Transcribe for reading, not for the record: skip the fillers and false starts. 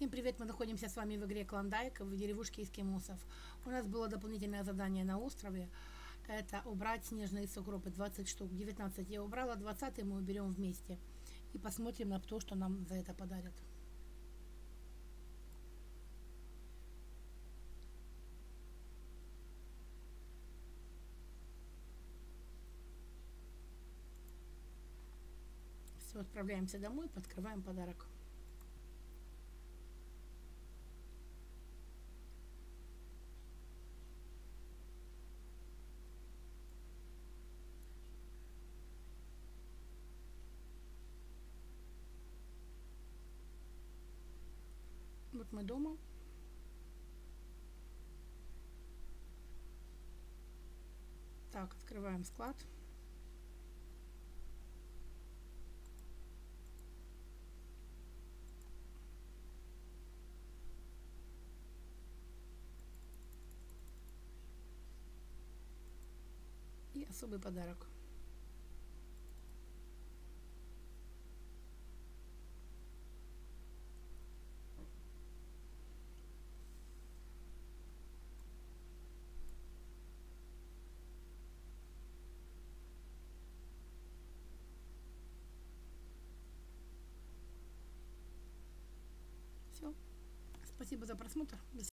Всем привет! Мы находимся с вами в игре Клондайк в деревушке эскимосов. У нас было дополнительное задание на острове. Это убрать снежные сугробы, 20 штук. 19 я убрала, 20 мы уберем вместе. И посмотрим на то, что нам за это подарят. Все, отправляемся домой, подкрываем подарок. Вот мы дома. Так, открываем склад. И особый подарок. Все. Спасибо за просмотр. До свидания.